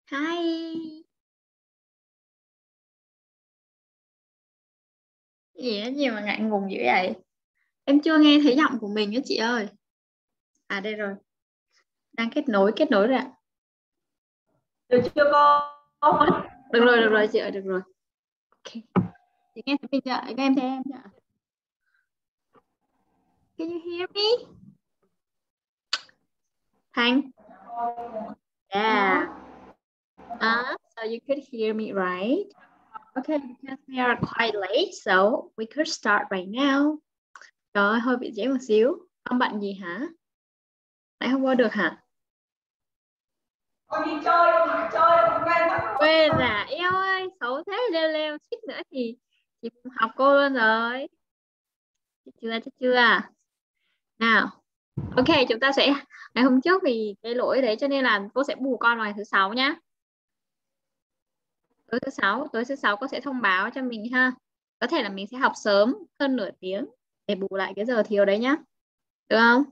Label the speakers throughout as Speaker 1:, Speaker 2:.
Speaker 1: Hi. Gì mà ngại ngùng dữ vậy? Em chưa nghe thấy giọng của mình á chị ơi. À đây rồi. Đang kết nối rồi ạ.
Speaker 2: Được chưa cô?
Speaker 1: Được rồi chị ơi, được rồi. Ok. Chị nghe thấy mình chưa? Các em thấy em chưa? Can you hear me? Thanh. Yeah. So you could hear me, right? Okay, because we are quite late, so we could start right now. Trời ơi, hơi bị trễ một xíu. Ông bận gì hả? Nãy không qua được hả?
Speaker 2: Con đi chơi, con phải chơi, con quen mất.
Speaker 1: Quên à, eo ơi, xấu thế, leo leo suýt nữa thì chị học cô luôn rồi. Chết chưa? Nào, ok, chúng ta sẽ ngày hôm trước vì cái lỗi đấy cho nên là cô sẽ bù con vào ngày thứ sáu nhá. Tối thứ sáu cô sẽ thông báo cho mình ha. Có thể là mình sẽ học sớm hơn nửa tiếng để bù lại cái giờ thiếu đấy nhá. Được không?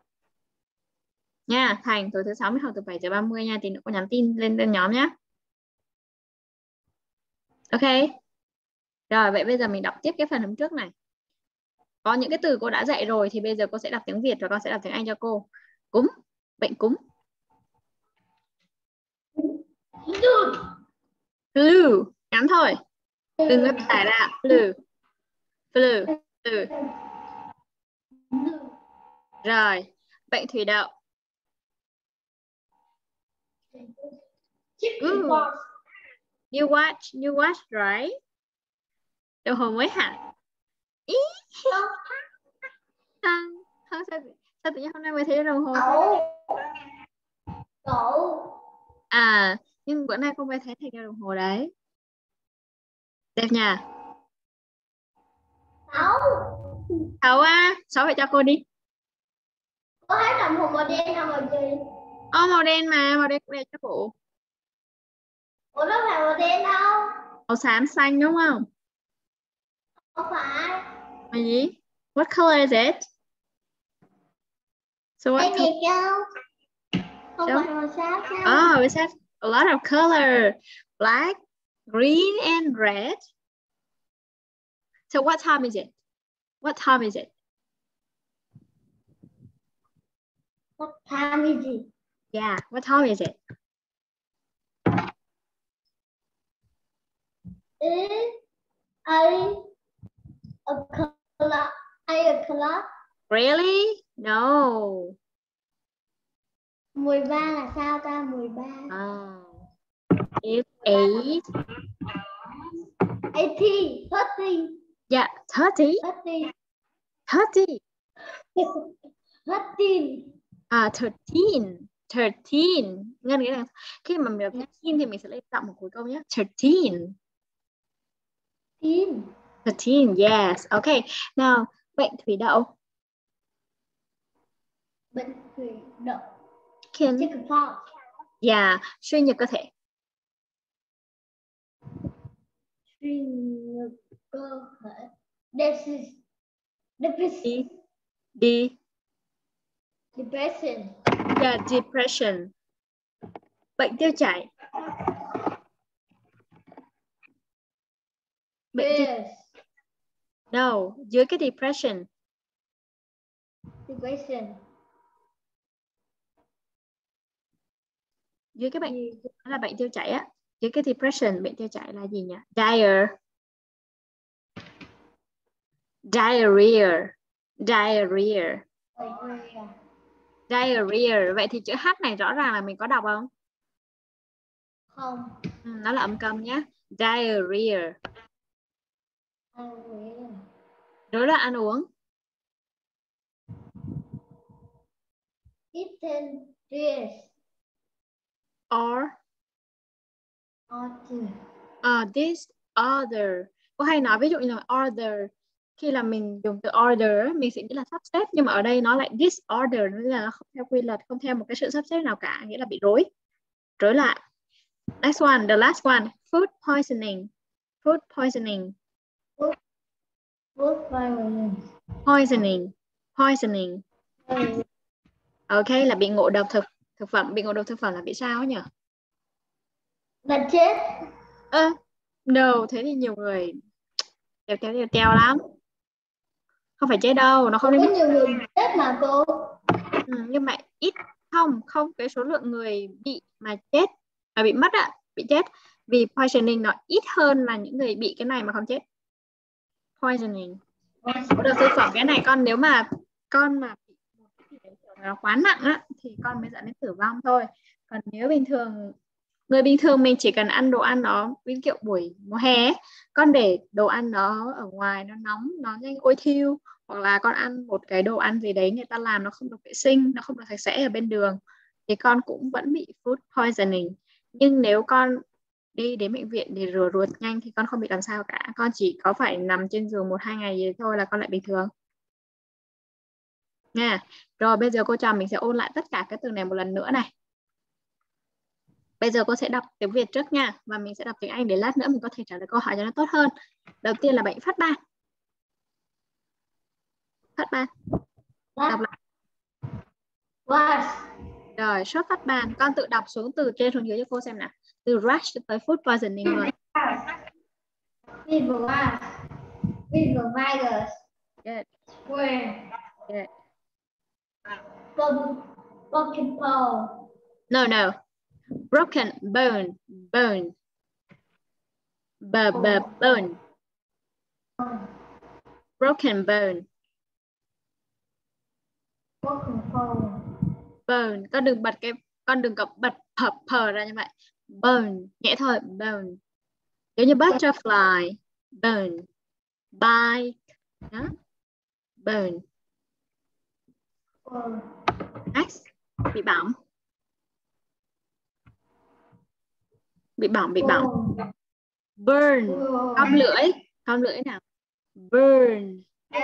Speaker 1: Nha, Thành, tối thứ sáu mới học từ 7:30 nha, tí nữa cô nhắn tin lên nhóm nhá. Ok. Rồi, vậy bây giờ mình đọc tiếp cái phần hôm trước này. Có những cái từ cô đã dạy rồi thì bây giờ cô sẽ đọc tiếng Việt và con sẽ đọc tiếng Anh cho cô. Cúm, bệnh cúm. Flu, ngắn thôi. Đừng có giải ra. Flu, flu, flu. Rồi, bệnh thủy đậu. You watch, right? Đồng hồ mới hả? Ý. Không, sao tự nhiên hôm nay mới thấy đồng hồ? À, nhưng bữa nay cô mới thấy thầy đeo đồng hồ đấy. Đẹp nhỉ? 6 á, 6 vậy cho cô đi.
Speaker 3: Có hết đồng hồ màu đen không màu gì?
Speaker 1: Màu đen mà, màu đen cũng đẹp cho cụ.
Speaker 3: Ủa đâu phải màu đen đâu.
Speaker 1: Màu xám xanh đúng không?
Speaker 3: Không phải.
Speaker 1: Màu gì? What color is it? So what
Speaker 3: Đây
Speaker 1: color?
Speaker 3: đẹp đâu. Không
Speaker 1: So,
Speaker 3: phải màu xám sao?
Speaker 1: oh, it has a lot of color. Black, green, and red. So what time is it? What time is it?
Speaker 3: What time is it?
Speaker 1: Yeah, what time is it?
Speaker 3: Is a o'clock?
Speaker 1: Really? No.
Speaker 3: 13 là sao ta? 13.
Speaker 1: Oh. It's 8.
Speaker 3: 80, 30.
Speaker 1: Yeah, 30.
Speaker 3: 30.
Speaker 1: 30.
Speaker 3: 13.
Speaker 1: 13. 13. Ngân nghĩa là khi mà mình đọc 13 thì mình sẽ lên giọng một cuối câu nhé. 13.
Speaker 3: 13.
Speaker 1: 13, yes. Okay. Now, bệnh thủy đậu.
Speaker 3: Bệnh thủy đậu.
Speaker 1: Can.
Speaker 3: Chickenpox.
Speaker 1: Yeah, suy nhược cơ thể.
Speaker 3: Suy nhược cơ thể. Depression. Depression.
Speaker 1: Yeah, depression. Bệnh tiêu chảy. No, dưới cái depression.
Speaker 3: Depression.
Speaker 1: Dưới cái bệnh đó là bệnh tiêu chảy á. Dưới cái depression, bệnh tiêu chảy là gì nhỉ? Diarrhea. Vậy thì chữ H này rõ ràng là mình có đọc không?
Speaker 3: Không.
Speaker 1: Nó là âm cầm nhé. Diarrhea. Rối loạn ăn uống.
Speaker 3: Eaten
Speaker 1: Or disorder. Có hay nói ví dụ như là order. Khi là mình dùng từ order mình sẽ nghĩ là sắp xếp, nhưng mà ở đây nó lại disorder, nghĩa là không theo quy luật, không theo một cái sự sắp xếp nào cả, nghĩa là bị rối loạn. Next one, the last one, food poisoning. Food poisoning. Ok, là bị ngộ độc thực phẩm. Bị ngộ độc thực phẩm là bị sao nhỉ?
Speaker 3: Là chết.
Speaker 1: No, thế thì nhiều người teo lắm. Không phải chết đâu, nó không
Speaker 3: Có
Speaker 1: đến
Speaker 3: nhiều người chết mà cô.
Speaker 1: nhưng mà ít không cái số lượng người bị mà chết mà bị mất bị chết vì poisoning nó ít hơn là những người bị cái này mà không chết. Poisoning. Ngộ độc thực phẩm cái này nếu mà con mà bị một cái gì đấy nó quá nặng thì con mới dẫn đến tử vong thôi. Còn nếu người bình thường mình chỉ cần ăn đồ ăn nó ví dụ buổi mùa hè ấy, con để đồ ăn nó ở ngoài nó nóng nó nhanh ôi thiêu, hoặc là con ăn một cái đồ ăn gì đấy người ta làm nó không được vệ sinh, nó không được sạch sẽ ở bên đường thì con cũng vẫn bị food poisoning. Nhưng nếu con đi đến bệnh viện để rửa ruột nhanh thì con không bị làm sao cả, con chỉ có phải nằm trên giường 1-2 ngày gì thôi là con lại bình thường nha. Rồi bây giờ cô trò mình sẽ ôn lại tất cả cái từ này một lần nữa này. Bây giờ cô sẽ đọc tiếng Việt trước nha, và mình sẽ đọc tiếng Anh để lát nữa mình có thể trả lời câu hỏi cho nó tốt hơn. Đầu tiên là bệnh phát ban. Phát ban. Đọc lại.
Speaker 3: Was.
Speaker 1: Rồi, sốt phát ban. Con tự đọc xuống từ trên xuống dưới cho cô xem nào. Từ rash tới food poisoning rồi.
Speaker 3: Fever was. Fever virus.
Speaker 1: Good.
Speaker 3: Where.
Speaker 1: Good.
Speaker 3: Broken bone.
Speaker 1: No. Broken bone. Bone. Bone. Broken bone.
Speaker 3: Broken bone.
Speaker 1: Bone. Con đừng có bật phờ ra như vậy. Bone. Nhẹ thôi. Bone. Giống như butterfly. Bone. Bike. Đó. Bone. Next. Bị bỏng. Burn. Cong lưỡi nào. Burn.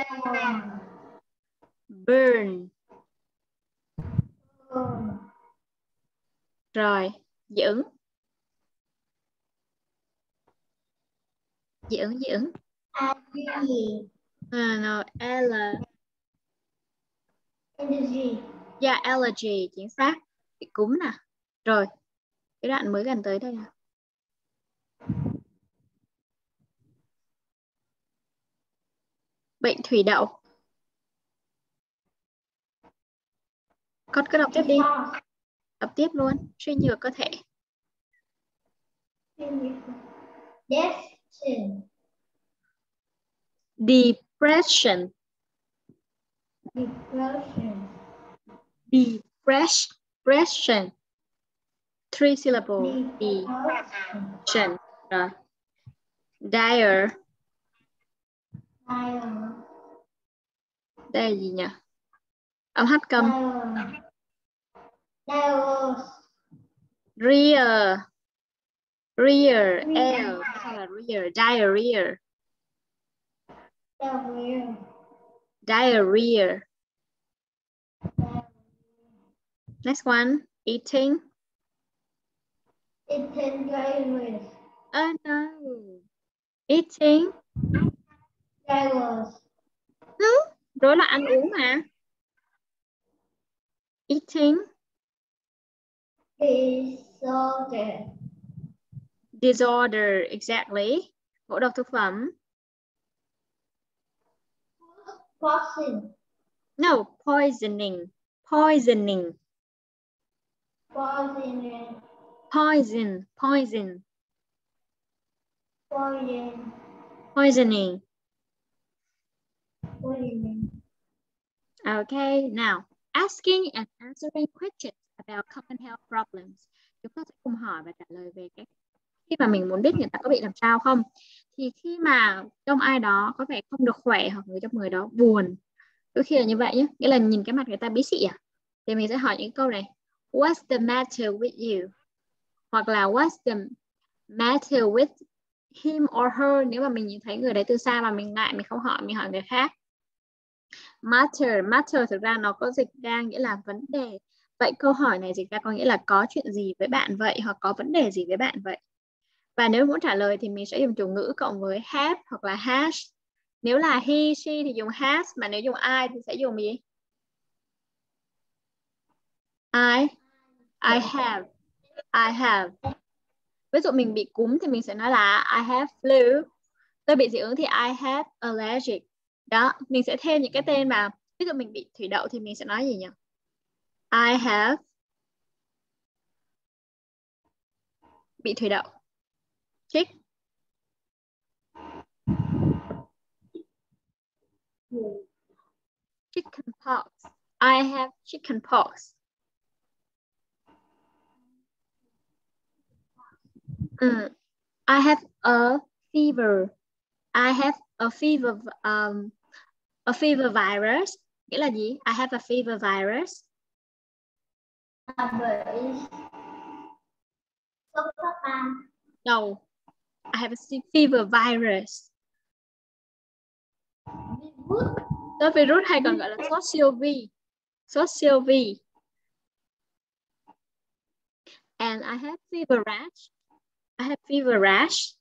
Speaker 1: Rồi, dị ứng.
Speaker 3: Allergy.
Speaker 1: No,
Speaker 3: Allergy.
Speaker 1: Yeah, allergy, chính xác. Bị cúm nè. Rồi, cái đoạn mới gần tới đây nè. Bệnh thủy đậu. Con cứ đọc tiếp đi. Đọc tiếp luôn. Suy nhược cơ thể. Depression. Three syllable. Depression. Rồi. Dire. Đây là gì nhỉ? Âm hát cầm. Rear. Diarrhea. Next one. Eating. No. Eating. Đó là ăn uống mà. Eating. Disorder. Exactly. Ngộ độc thực phẩm. No, poisoning. Poison. Poisoning. Okay, now asking and answering questions about common health problems. Chúng ta sẽ cùng hỏi và trả lời về cái khi mà mình muốn biết người ta có bị làm sao không. Thì khi mà trong ai đó có vẻ không được khỏe hoặc trong người đó buồn, đôi khi là như vậy nhé, nghĩa là nhìn cái mặt người ta bí xị thì mình sẽ hỏi những câu này. What's the matter with you? Hoặc là what's the matter with him or her, nếu mà mình nhìn thấy người đấy từ xa mà mình ngại mình không hỏi, mình hỏi người khác. Matter thực ra nó có dịch ra nghĩa là vấn đề. Vậy câu hỏi này dịch ra có nghĩa là có chuyện gì với bạn vậy, hoặc có vấn đề gì với bạn vậy. Và nếu muốn trả lời thì mình sẽ dùng chủ ngữ cộng với have hoặc là has. Nếu là he, she thì dùng has, mà nếu dùng I thì sẽ dùng gì? I have. Ví dụ mình bị cúm thì mình sẽ nói là I have flu. Tôi bị dị ứng thì I have allergic. Đó, mình sẽ thêm những cái tên mà ví dụ mình bị thủy đậu thì mình sẽ nói gì nhỉ? I have bị thủy đậu. Chick. Chicken pox. I have chicken pox. I have a fever. I have a fever virus. Nghĩa là gì? I have a fever virus.
Speaker 3: Bị sốt phát ban.
Speaker 1: No. I have a fever virus. Sốt virus hay còn gọi là sốt siêu vi. Sốt siêu vi. And I have fever rash. I have fever rash.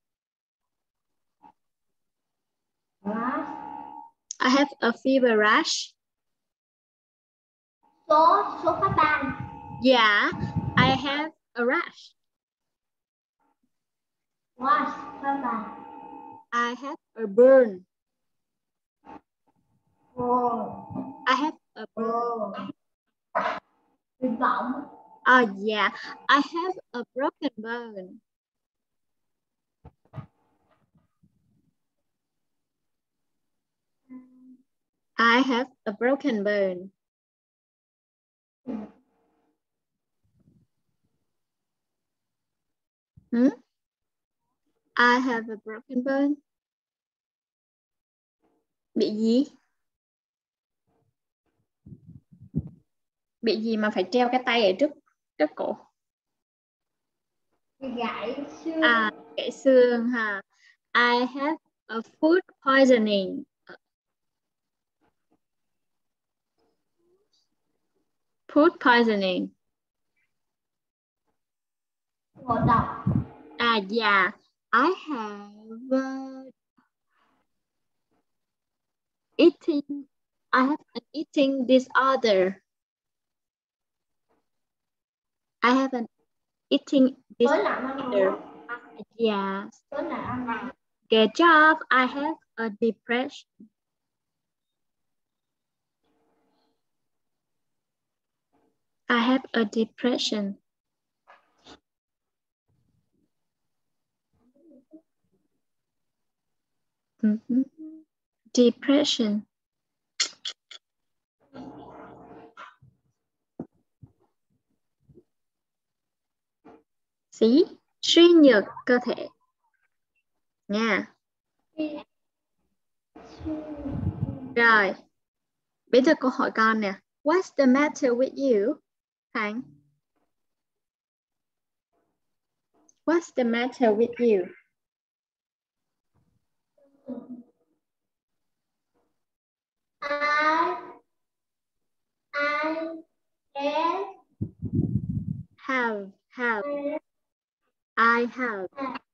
Speaker 1: I have a fever rash.
Speaker 3: Sốt phát ban.
Speaker 1: Yeah, I have a rash.
Speaker 3: Phát ban.
Speaker 1: I have a burn. I have a burn.
Speaker 3: Bị bỏng.
Speaker 1: Yeah, I have a broken bone. I have a broken bone. I have a broken bone. Bị gì? Bị gì mà phải treo cái tay ở trước cổ?
Speaker 3: Gãy xương.
Speaker 1: Gãy xương ha. I have a food poisoning. Food poisoning.
Speaker 3: Ngộ độc.
Speaker 1: Yeah. I have an eating disorder. I have an eating disorder. Yes. Good job. I have a depression. I have a depression. Depression. See? Suy nhược cơ thể. Nha. Rồi. Bây giờ cô hỏi con nè. What's the matter with you? Khánh. What's the matter with you?
Speaker 3: I
Speaker 1: have. I have.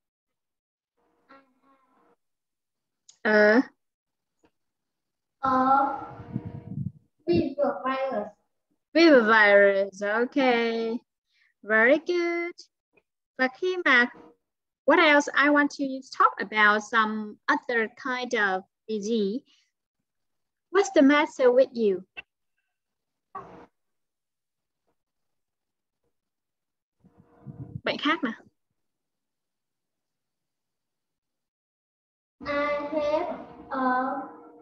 Speaker 3: Fever virus.
Speaker 1: Fever virus. Okay. Very good. Và khi mà what else I want to talk about some other kind of disease. What's the matter with you? Bệnh khác nè.
Speaker 3: I have a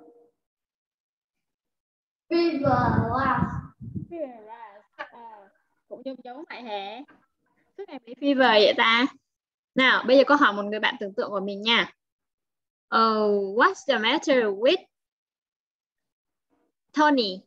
Speaker 3: fever rash.
Speaker 1: Cũng giống vậy hả? Suốt ngày bị fever vậy ta? Nào, bây giờ có hỏi một người bạn tưởng tượng của mình nha. Oh, what's the matter with Tony?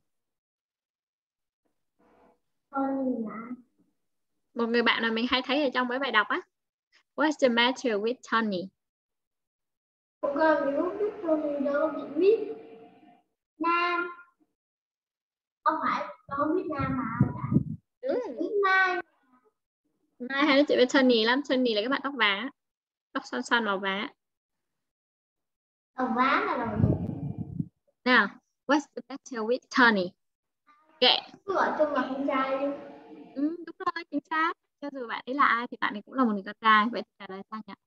Speaker 1: Một người bạn mà mình hay thấy ở trong mấy bài đọc á. What's the matter with Tony?
Speaker 3: Con mình không biết Tony đâu, bị viết Nam. Không phải, con không biết Nam mà. Mai.
Speaker 1: Mai hay nói chuyện với Tony lắm. Tony là cái bạn tóc vàng á. Tóc xoăn màu vàng á.
Speaker 3: Đầu ván là đầu gì?
Speaker 1: Nào, what's the matter with Tony? Okay.
Speaker 3: Cứ gọi chung là con trai đi.
Speaker 1: Đúng rồi, chính xác. cho dù bạn ấy là ai thì bạn ấy cũng là một người con trai. Vậy thì trả lời sao nhỉ?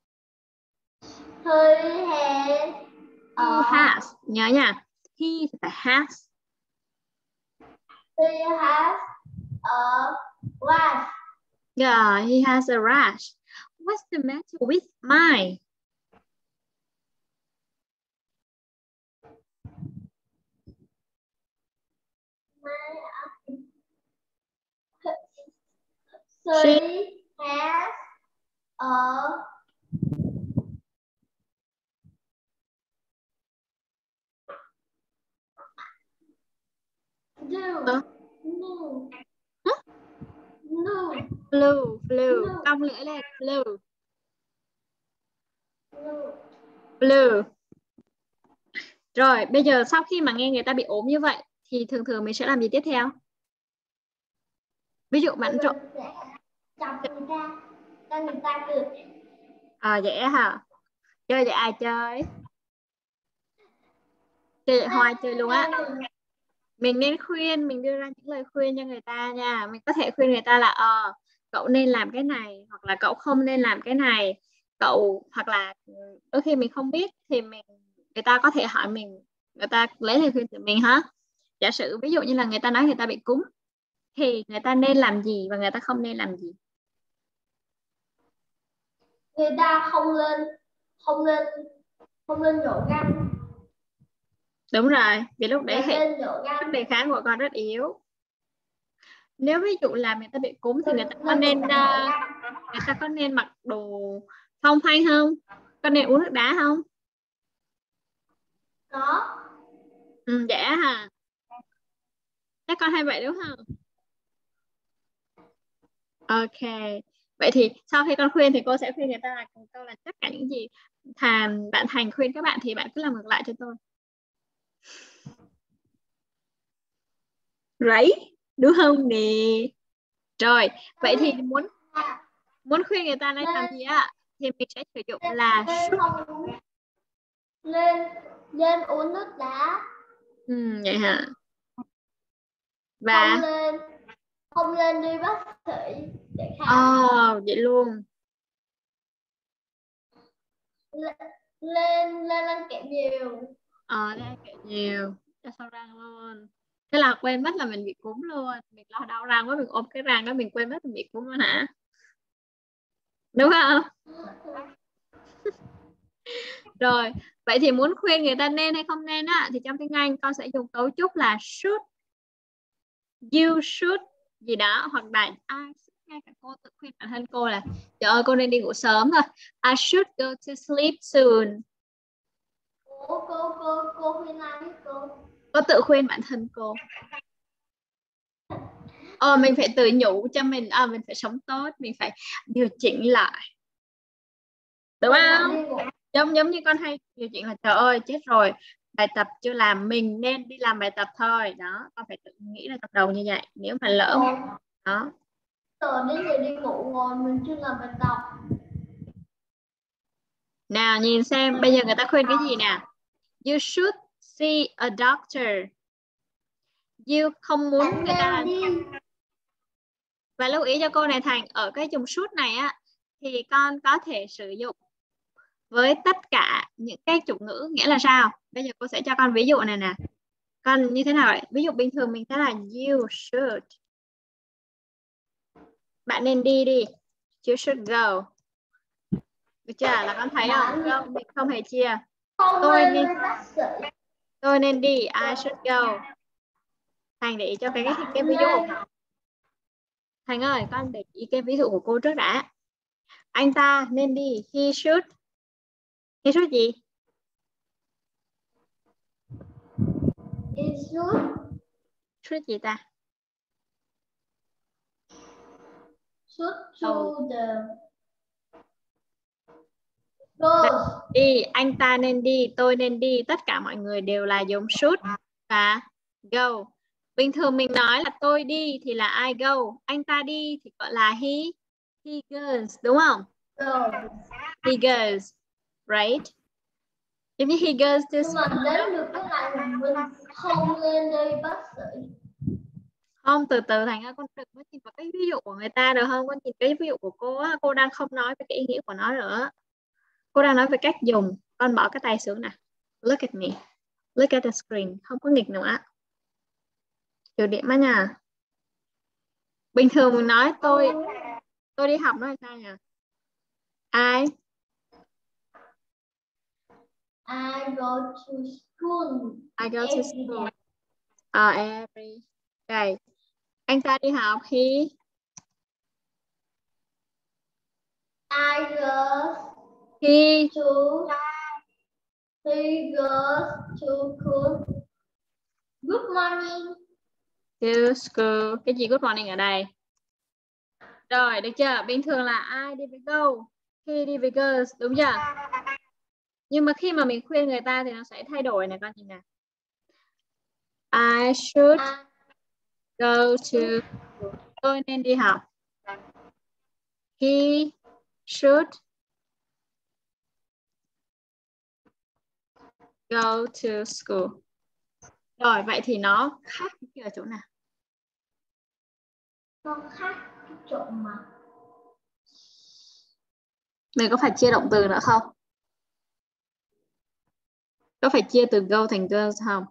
Speaker 3: He
Speaker 1: has. Nhớ nha. He thì phải has.
Speaker 3: he has a rash.
Speaker 1: Yeah, he has a rash. What's the matter with mine?
Speaker 3: She has a no.
Speaker 1: Flu. Cong lưỡi lên. Flu. Rồi, bây giờ sau khi mà nghe người ta bị ốm như vậy thì thường thường mình sẽ làm gì tiếp theo? Ví dụ bạn trộn
Speaker 3: chọc người ta cho người ta cười.
Speaker 1: vậy hả? Chơi vậy ai chơi? Chơi vậy Hoài chơi luôn á. Mình nên khuyên, mình đưa ra những lời khuyên cho người ta nha. Mình có thể khuyên người ta là cậu nên làm cái này, hoặc là cậu không nên làm cái này. Cậu, hoặc là đôi khi mình không biết thì người ta có thể hỏi mình, người ta lấy lời khuyên từ mình hả? Giả sử ví dụ như là người ta nói người ta bị cúm thì người ta nên làm gì và người ta không nên làm gì?
Speaker 3: Người ta không nên nhổ răng.
Speaker 1: Đúng rồi, vì lúc đấy hệ
Speaker 3: nhổ răng.
Speaker 1: sức đề kháng của con rất yếu. Nếu ví dụ là người ta bị cúm thì người ta có nên mặc đồ phong phanh không? Có nên uống nước đá không?
Speaker 3: Có.
Speaker 1: Dạ hả? Các con hay vậy đúng không? Ok. Vậy thì sau khi con khuyên thì cô sẽ khuyên người ta là câu là tất cả những gì bạn Thành khuyên các bạn thì bạn cứ làm ngược lại cho tôi. Right? Đúng không nè? Rồi, vậy thì muốn khuyên người ta nên làm gì á thì mình sẽ sử dụng là
Speaker 3: lên uống nước đá.
Speaker 1: Vậy hả? Và
Speaker 3: không lên đi bác sĩ để khám.
Speaker 1: Vậy luôn.
Speaker 3: Lên ăn kẹo nhiều.
Speaker 1: Lên ăn kẹo nhiều cho sâu răng luôn. Thế là quên mất là mình bị cúm luôn. Mình lo đau răng quá, mình ôm cái răng đó, mình quên mất mình bị cúm luôn hả? Đúng không? Rồi, vậy thì muốn khuyên người ta nên hay không nên á thì trong tiếng Anh con sẽ dùng cấu trúc là should, you should gì đó, hoặc là ngay cả cô tự khuyên bản thân cô là trời ơi cô nên đi ngủ sớm thôi. I should go to sleep soon.
Speaker 3: Cô khuyên ai với cô?
Speaker 1: Cô tự khuyên bản thân cô. Mình phải tự nhủ cho mình, mình phải sống tốt, mình phải điều chỉnh lại. Đúng không? Giống như con hay điều chỉnh là trời ơi chết rồi, bài tập chưa làm, mình nên đi làm bài tập thôi. Đó, con phải tự nghĩ là trong đầu như vậy. Nếu mà lỡ đó.
Speaker 3: Từ đến giờ đi ngủ rồi mình chưa làm bài tập.
Speaker 1: Nào nhìn xem bây giờ người ta khuyên cái gì nè. You should see a doctor. You không muốn người ta đi. Và lưu ý cho cô này Thành, ở cái dùng should này á thì con có thể sử dụng với tất cả những cái chủ ngữ, nghĩa là sao? Bây giờ cô sẽ cho con ví dụ này nè. Con như thế nào vậy? Ví dụ bình thường mình sẽ là you should. Bạn nên đi. You should go. Được chưa? Là con thấy không? Go mình không hề chia. Tôi nên đi. I should go. Thành để ý cho cái ví dụ. Thành ơi, con để ý cái ví dụ của cô trước đã. Anh ta nên đi. He should. He should gì?
Speaker 3: He should.
Speaker 1: Should gì ta?
Speaker 3: Should to the girls.
Speaker 1: Đi, anh ta nên đi, tôi nên đi, tất cả mọi người đều là dùng should và go. Bình thường mình nói là tôi đi thì là I go, anh ta đi thì gọi là he goes, đúng không? He goes, right? Giống như he goes to
Speaker 3: school. Nhưng mà đến được cái ngày mình không lên đi bác sĩ.
Speaker 1: Không, từ từ Thành ơi, con đừng có nhìn vào cái ví dụ của người ta được không? Con nhìn cái ví dụ của cô á, cô đang không nói về cái ý nghĩa của nó nữa. Cô đang nói về cách dùng. Con bỏ cái tay xuống nè. Look at me. Look at the screen. Không có nghịch nữa. Trừ điểm á nha. Bình thường mình nói tôi đi học nó là sao nhỉ?
Speaker 3: I go to school.
Speaker 1: I go to
Speaker 3: Every
Speaker 1: school.
Speaker 3: day.
Speaker 1: Every day. Anh ta đi học.
Speaker 3: I goes
Speaker 1: He
Speaker 3: to school. Good morning.
Speaker 1: to school. Cái gì good morning ở đây? Rồi, được chưa? Bình thường là I đi với go. He đi với goes. Đúng chưa? Nhưng mà khi mà mình khuyên người ta thì nó sẽ thay đổi này con nhìn nè. I should go to school. Tôi nên đi học. He should go to school. Rồi, vậy thì nó khác ở chỗ nào?
Speaker 3: Nó khác cái chỗ mà
Speaker 1: Mình có phải chia động từ nữa không? Có phải chia từ go thành goes không?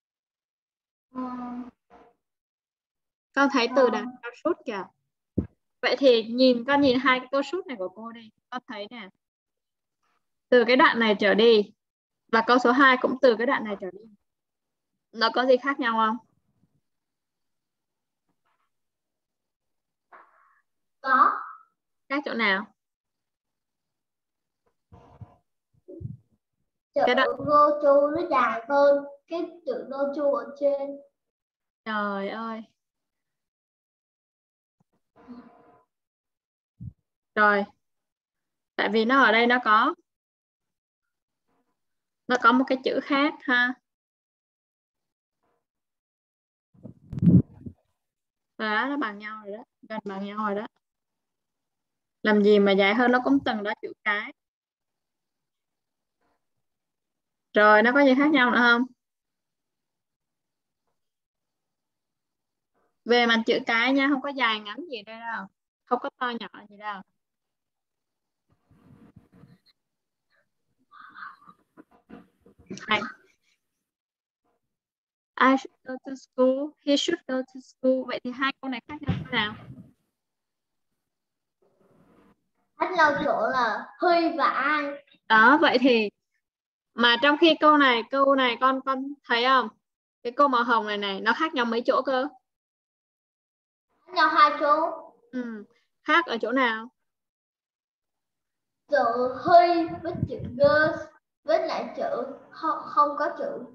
Speaker 1: Con thấy từ đằng sau should kìa. Vậy thì con nhìn hai cái câu should này của cô đây. Con thấy nè. Từ cái đoạn này trở đi. Và câu số 2 cũng từ cái đoạn này trở đi. Nó có gì khác nhau không?
Speaker 3: có.
Speaker 1: Khác chỗ nào?
Speaker 3: Chữ go to nó dài hơn cái chữ go to ở trên.
Speaker 1: Trời ơi. Rồi. Tại vì nó ở đây nó có một cái chữ khác ha. Đó, nó bằng nhau rồi đó. Gần bằng nhau rồi đó. Làm gì mà dài hơn, nó cũng từng đó chữ cái. Rồi, nó có gì khác nhau nữa không? Về mặt chữ cái nha, không có dài ngắn gì đây đâu. Không có to nhỏ gì đâu. Này. I should go to school. He should go to school. Vậy thì hai câu này khác nhau thế nào?
Speaker 3: Khác nhau chỗ là he và I.
Speaker 1: Đó, vậy thì mà trong khi câu này con thấy không? Cái câu màu hồng này nó khác nhau mấy chỗ cơ?
Speaker 3: Khác nhau hai chỗ.
Speaker 1: Khác ở chỗ nào?
Speaker 3: Chữ he với chữ girls với lại chữ không có chữ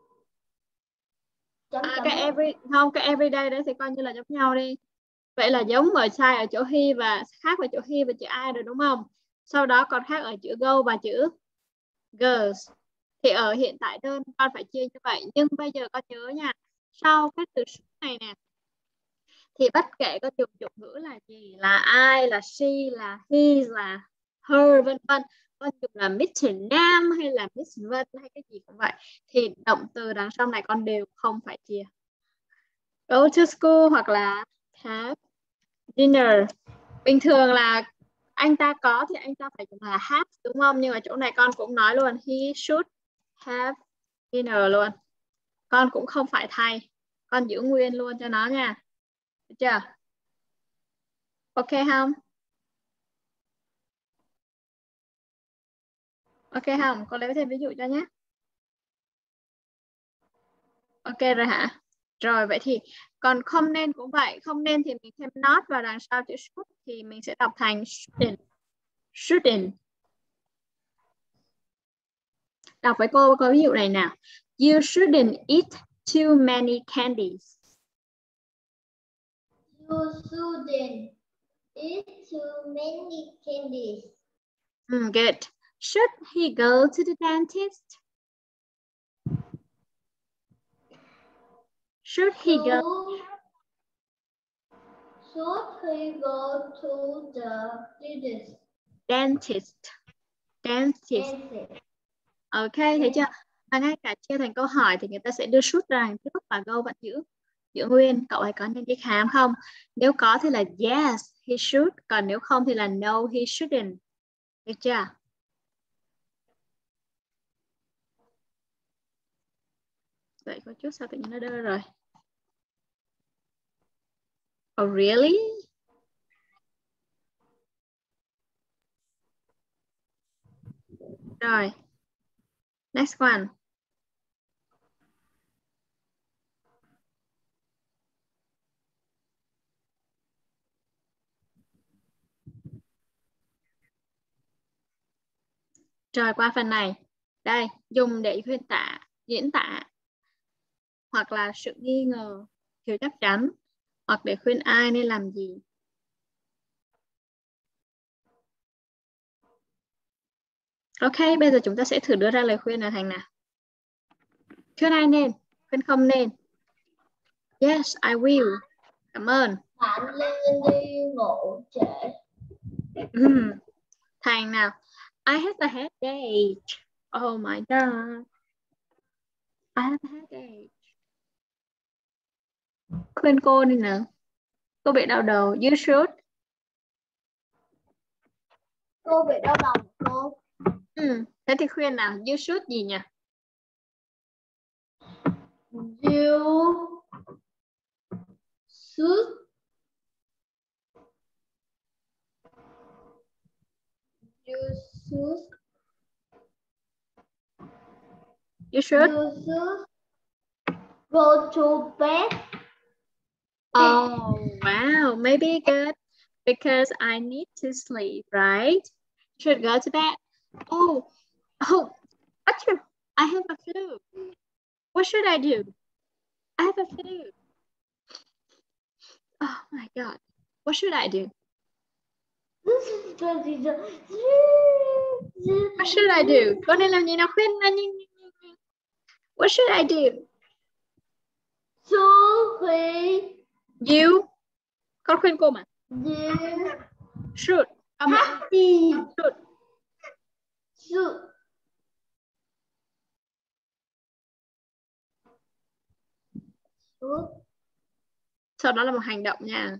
Speaker 3: chấm chấm.
Speaker 1: Cái everyday đấy thì coi như là giống nhau đi. Vậy là giống ở sai ở chỗ he và khác ở chỗ he và chữ I rồi đúng không? Sau đó còn khác ở chữ go và chữ girls. Thì ở hiện tại đơn con phải chia như vậy. Nhưng bây giờ con nhớ nha. Sau cái từ này nè. Thì bất kể con dùng chủ ngữ là gì. Là I, là she, là he, là her, vân vân. Con dùng là Mr. Nam hay là Miss Vân hay cái gì cũng vậy. Thì động từ đằng sau này con đều không phải chia. Go to school hoặc là have dinner. Bình thường là anh ta có thì anh ta phải dùng là have đúng không? Nhưng mà chỗ này con cũng nói luôn he should have dinner luôn. Con cũng không phải thay. Con giữ nguyên luôn cho nó nha. Được chưa? Ok không? Ok không? Con lấy thêm ví dụ cho nhé. Ok rồi hả? Rồi vậy thì còn không nên cũng vậy. Không nên thì mình thêm not vào đằng sau chữ should thì mình sẽ đọc thành shouldn't. Shouldn't. Đọc với cô có ví dụ này nào. You shouldn't eat too many candies.
Speaker 3: You shouldn't eat too many candies.
Speaker 1: Good. Should he go to the dentist? Should he go?
Speaker 3: Should he go to the
Speaker 1: Dentist. Ok, thấy chưa? Và ngay cả chia thành câu hỏi thì người ta sẽ đưa should ra hàng trước và go vẫn giữ. Dưỡng Nguyên, cậu ấy có nên đi khám không? Nếu có thì là yes, he should. Còn nếu không thì là no, he shouldn't. Được chưa? Vậy có chút sao tự nhiên nó đơ rồi. Oh really? Rồi. Next one. Rồi qua phần này. Đây, dùng để khuyên tả, diễn tả hoặc là sự nghi ngờ, thiếu chắc chắn, hoặc để khuyên ai nên làm gì. Ok, bây giờ chúng ta sẽ thử đưa ra lời khuyên là thành nào. Khuyên ai nên, khuyên không nên. Yes, I will. Cảm ơn.
Speaker 3: Bạn lên đi ngủ trễ.
Speaker 1: Thành nào. I have a headache. Oh my god. I have a headache. Khuyên cô đi nào. Cô bị đau đầu. You should.
Speaker 3: Cô bị đau đầu cô.
Speaker 1: Thế thì khuyên nào. You should gì nhỉ?
Speaker 3: You should. You should.
Speaker 1: You should.
Speaker 3: You should go to bed.
Speaker 1: Oh, wow. Maybe good. Because I need to sleep, right? Should go to bed. Oh, achoo. I have a flu. What should I do? I have a flu. Oh my god. What should I do? What should I do? Con nên làm gì nào khuyên là What should I do? You. Con khuyên cô mà.
Speaker 3: You
Speaker 1: Should.
Speaker 3: happy.
Speaker 1: Should.
Speaker 3: Should. Should.
Speaker 1: Sau đó là một hành động nha.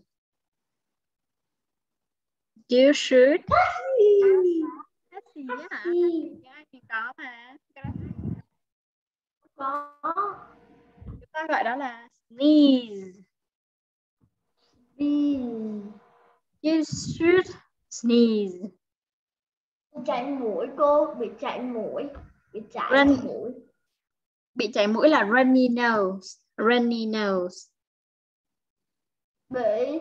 Speaker 1: You should. That's gì hả? Ai thì có mà.
Speaker 3: Có.
Speaker 1: Chúng ta gọi đó là sneeze. You should sneeze.
Speaker 3: Chảy mũi cô, bị chảy mũi. Bị chảy mũi.
Speaker 1: Bị chảy mũi là runny nose. Runny nose.
Speaker 3: Bị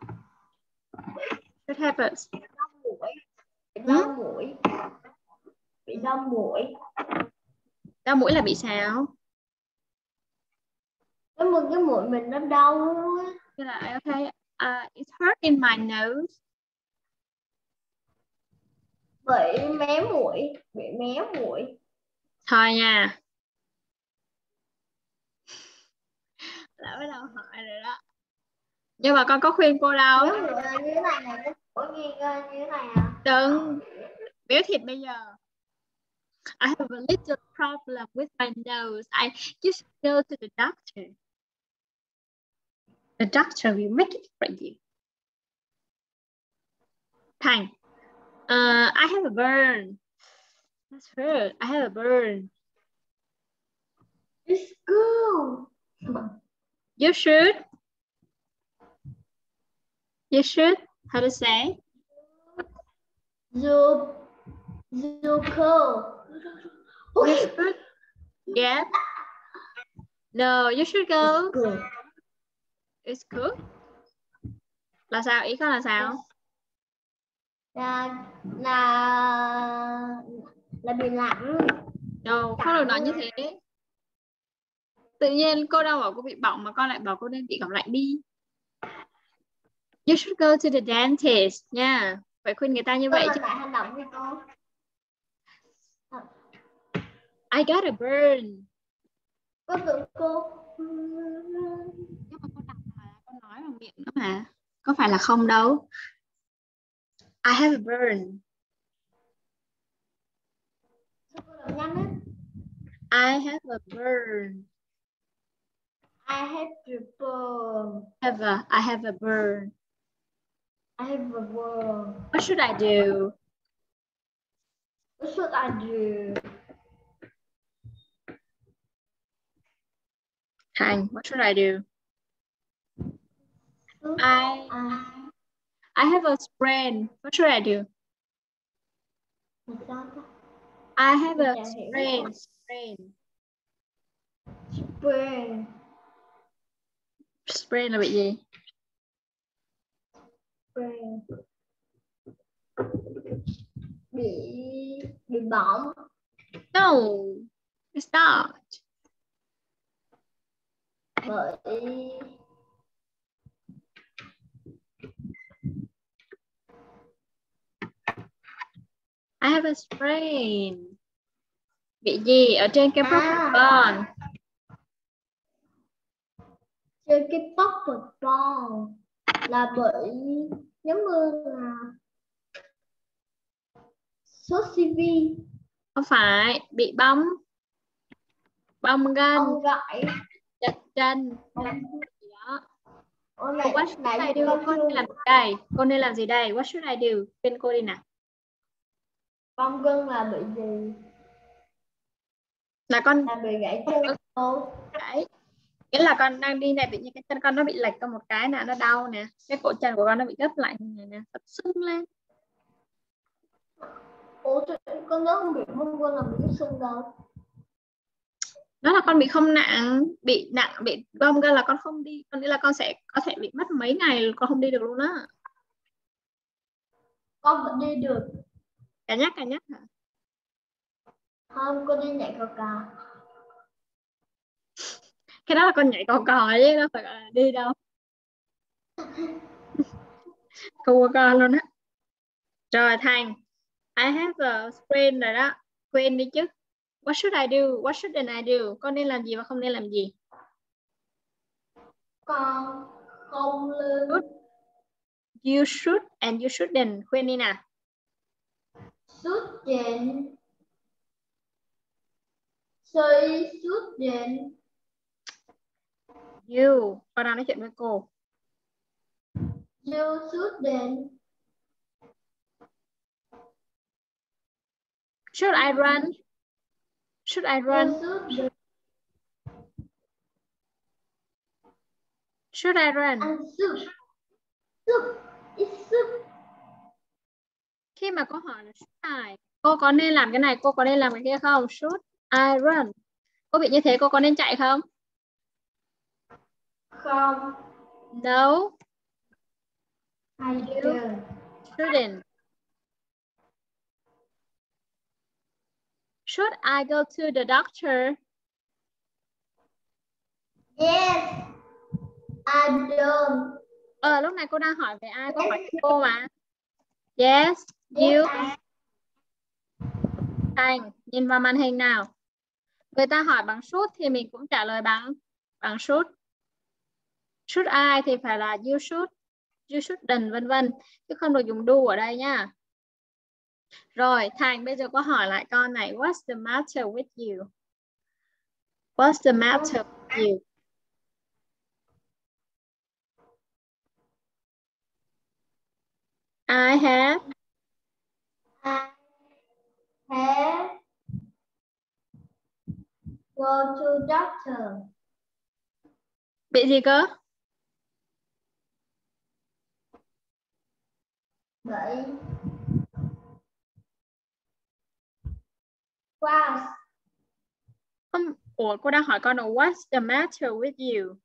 Speaker 1: What happens?
Speaker 3: đau mũi. Bị đau mũi. Bị đau mũi.
Speaker 1: Đau mũi là bị sao?
Speaker 3: Cái mũi mình nó đau.
Speaker 1: Như là okay, it's hurt in my nose.
Speaker 3: Bị méo mũi. Bị méo mũi.
Speaker 1: Thôi nha. Đã bắt đầu hỏi rồi đó. Nhưng mà con có khuyên cô đâu.
Speaker 3: Méo mũi là như thế này này. Có nghe như thế này à?
Speaker 1: Đừng. Béo thịt bây giờ. I have a little problem with my nose. I just go to the doctor. The doctor will make it for you. Thành. I have a burn. That's hurt. I have a burn.
Speaker 3: It's good.
Speaker 1: You should. You should. How to say?
Speaker 3: You cool.
Speaker 1: You should. Yeah. No, you should go.
Speaker 3: Good.
Speaker 1: It's good. Là sao? Ý con là sao?
Speaker 3: Là bị lạnh.
Speaker 1: No, không được nói như thế. Tự nhiên cô đang bảo cô bị bỏng mà con lại bảo cô nên bị cảm lạnh đi. You should go to the dentist nha. Phải khuyên người ta như vậy chứ.
Speaker 3: Lại hành động đi cô.
Speaker 1: I got a burn.
Speaker 3: Có tưởng cô.
Speaker 1: Nhưng mà con đọc mà con nói bằng miệng nữa mà. Có phải là không đâu. I have a burn.
Speaker 3: Nhanh á.
Speaker 1: I have a burn.
Speaker 3: have the burn.
Speaker 1: I have a burn.
Speaker 3: I have a burn.
Speaker 1: What should I do?
Speaker 3: What should I do?
Speaker 1: Thành, what should I do? I have a sprain. What should I do? I have a sprain. Sprain là bị gì?
Speaker 3: Bị bỏng.
Speaker 1: No, it's not.
Speaker 3: Bởi
Speaker 1: I have a sprain. Bị gì ở trên cái broken bone?
Speaker 3: trên cái broken bone là bởi giống như là sốt CV.
Speaker 1: Không phải, bị bong gân,
Speaker 3: Ông gãy
Speaker 1: chật chân,
Speaker 3: đó.
Speaker 1: What should I do? Cô nên làm gì đây? Cô nên làm gì đây? What should I do? Bên cô đi nào.
Speaker 3: Bong gân là bị gì?
Speaker 1: Là con
Speaker 3: Là bị gãy chân cô.
Speaker 1: gãy. Nghĩa là con đang đi này, tự nhiên cái chân con nó bị lệch con một cái nè, nó đau nè. Cái cổ chân của con nó bị gấp lại như này nè, sưng lên.
Speaker 3: Ủa con nhớ không bị bong gân là bị sưng đâu.
Speaker 1: Nó là con bị không nặng, bị bong gân là con không đi, con nghĩ là con sẽ có thể bị mất mấy ngày con không đi được luôn á.
Speaker 3: Con vẫn đi được.
Speaker 1: Cả nhắc hả?
Speaker 3: Không, con đi nhảy cò cò.
Speaker 1: Cái đó là con nhảy cò cò chứ đâu phải gọi là đi đâu. Cua con luôn á. Rồi Thành, I have a sprain rồi đó. Quên đi chứ. What should I do? What shouldn't I do? Con nên làm gì và không nên làm gì?
Speaker 3: Con không lên.
Speaker 1: You should and you shouldn't. Quên đi nào.
Speaker 3: Shouldn't. Shouldn't.
Speaker 1: You. Con đang nói chuyện với cô.
Speaker 3: You shouldn't.
Speaker 1: Should I run? Should I run?
Speaker 3: You
Speaker 1: Should I run?
Speaker 3: and soup. Soup. It's soup.
Speaker 1: Khi mà câu hỏi là should I, cô có nên làm cái này, cô có nên làm cái kia không? Should I run? Cô bị như thế cô có nên chạy không?
Speaker 3: Không.
Speaker 1: No.
Speaker 3: I don't.
Speaker 1: Shouldn't. Should I go to the doctor?
Speaker 3: Yes. I don't.
Speaker 1: Lúc này cô đang hỏi về ai? Cô hỏi cô mà. Yes.
Speaker 3: Yes,
Speaker 1: You. Thành, nhìn vào màn hình nào. Người ta hỏi bằng should thì mình cũng trả lời bằng should. Should I thì phải là you should, you shouldn't, vân vân, chứ không được dùng do ở đây nha. Rồi Thành, bây giờ cô hỏi lại con này. What's the matter with you? What's the matter with you? I have
Speaker 3: go to doctor.
Speaker 1: bị gì cơ?
Speaker 3: Vậy was.
Speaker 1: Không, ủa cô đang hỏi con là what's the matter with you?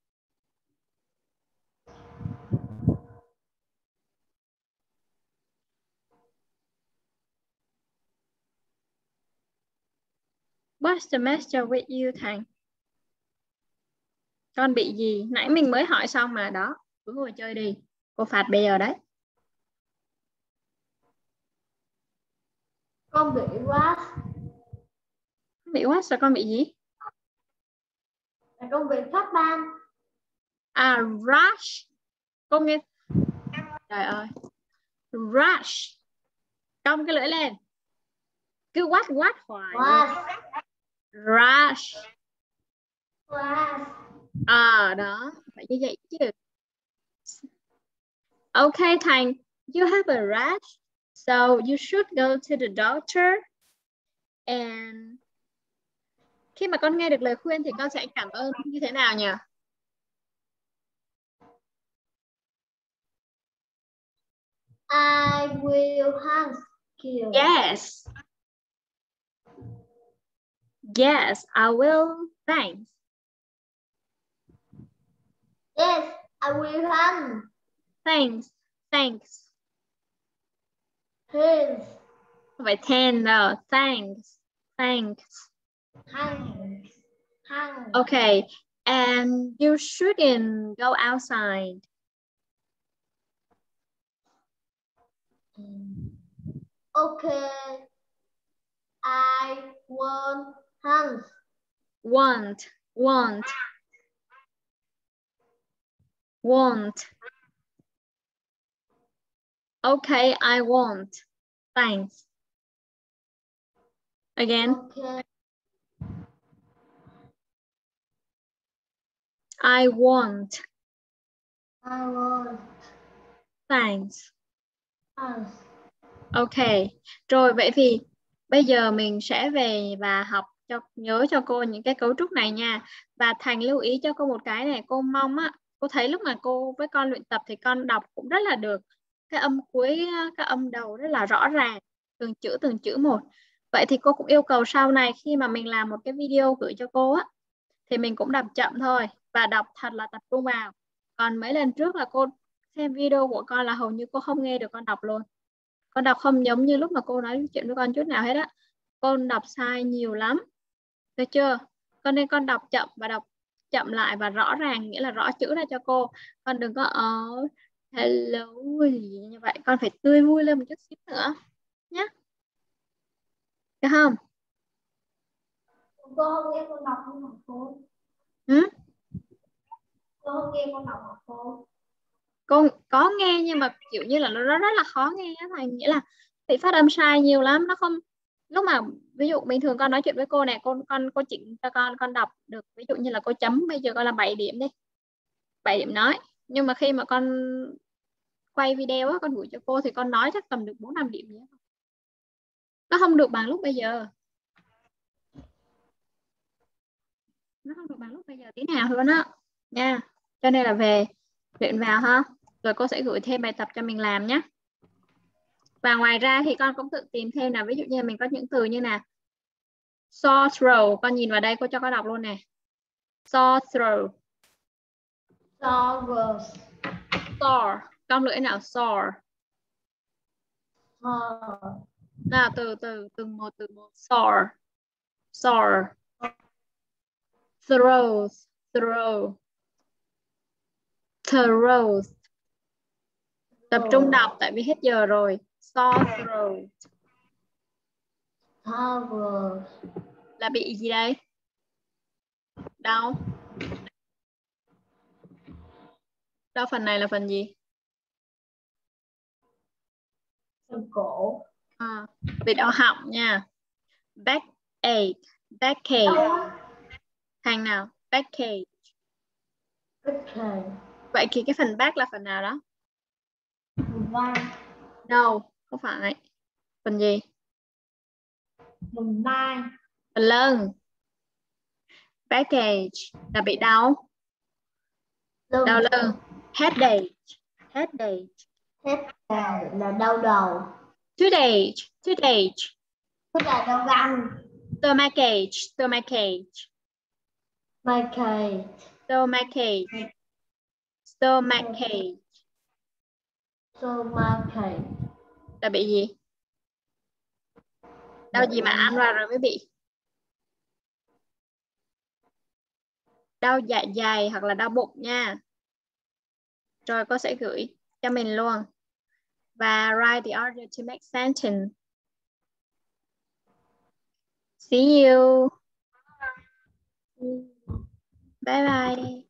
Speaker 1: What's the matter with you Thành? Con bị gì? Nãy mình mới hỏi xong mà đó. Cứ ngồi chơi đi. Cô phạt bây giờ đấy.
Speaker 3: Con bị was.
Speaker 1: Bị what rồi con bị gì?
Speaker 3: Là con bị phát ban.
Speaker 1: À, rush. Cô nghe. Trời ơi. Rush. Cong cái lưỡi lên. Cứ what hoài.
Speaker 3: Was.
Speaker 1: Rush.
Speaker 3: Was.
Speaker 1: Đó, phải như vậy chứ. Okay, Thành, you have a rash, so you should go to the doctor. And khi mà con nghe được lời khuyên thì con sẽ cảm ơn như thế nào nhỉ?
Speaker 3: I will ask you.
Speaker 1: Yes. Yes, I will. Thanks.
Speaker 3: Yes, I will run.
Speaker 1: Thanks. Thanks.
Speaker 3: Thanks.
Speaker 1: Không phải thanks đâu. Thanks. Thanks.
Speaker 3: Thanks. Thanks.
Speaker 1: Okay. And you shouldn't go outside.
Speaker 3: Okay. I want hands.
Speaker 1: Want. Okay, I want. Thanks. Again.
Speaker 3: Okay.
Speaker 1: I want.
Speaker 3: I want
Speaker 1: Thanks.
Speaker 3: hands.
Speaker 1: Ok. Rồi vậy thì bây giờ mình sẽ về và học nhớ cho cô những cái cấu trúc này nha. Và Thành lưu ý cho cô một cái này, cô mong á, cô thấy lúc mà cô với con luyện tập thì con đọc cũng rất là được. Cái âm cuối, cái âm đầu rất là rõ ràng, từng chữ một. Vậy thì cô cũng yêu cầu sau này khi mà mình làm một cái video gửi cho cô á thì mình cũng đọc chậm thôi và đọc thật là tập trung vào. Còn mấy lần trước là cô xem video của con là hầu như cô không nghe được con đọc luôn. Con đọc không giống như lúc mà cô nói chuyện với con chút nào hết á. Con đọc sai nhiều lắm. Được chưa? Con nên con đọc chậm và đọc chậm lại và rõ ràng, nghĩa là rõ chữ ra cho cô. Con đừng có hello gì như vậy. Con phải tươi vui lên một chút xíu nữa nhé. Được không?
Speaker 3: Cô không nghe con đọc không hả cô? Cô không nghe con đọc hả cô?
Speaker 1: Con có nghe nhưng mà kiểu như là nó rất là khó nghe á Thầy, nghĩa là bị phát âm sai nhiều lắm, nó không, lúc mà ví dụ bình thường con nói chuyện với cô này, cô chỉnh cho con đọc được, ví dụ như là cô chấm bây giờ con là 7 điểm đi, 7 điểm nói, nhưng mà khi mà con quay video á, con gửi cho cô thì con nói chắc tầm được 4-5 điểm nhé. Nó không được bằng lúc bây giờ, nó không được bằng lúc bây giờ tí nào luôn á nha. Cho nên là về luyện vào ha, rồi cô sẽ gửi thêm bài tập cho mình làm nhé. Và ngoài ra thì con cũng tự tìm thêm là ví dụ như mình có những từ như là sore throat, con nhìn vào đây cô cho con đọc luôn nè. Sore throat. Sore. Con lưỡi nào? Sore. Nào từng một sore. Sore. Throat. Tập trung đọc tại vì hết giờ rồi. Sore throat. Là bị gì đây? Đau. Đau phần này là phần gì?
Speaker 3: Phần cổ.
Speaker 1: Bị đau họng nha. Backache. Thành nào? Backache. Vậy thì cái phần back là phần nào đó?
Speaker 3: Vai.
Speaker 1: No, không phải. Phần gì?
Speaker 3: Phần vai.
Speaker 1: Phần lưng. Backache là bị đau. Đau lưng. Headache
Speaker 3: là đau đầu.
Speaker 1: Toothache.
Speaker 3: Tức là đau răng.
Speaker 1: Stomachache. Là bị gì? Đau gì mà ăn vào rồi mới bị? Đau dạ dày hoặc là đau bụng nha. Rồi cô sẽ gửi cho mình luôn. Và write the order to make sentence. See you. Bye bye.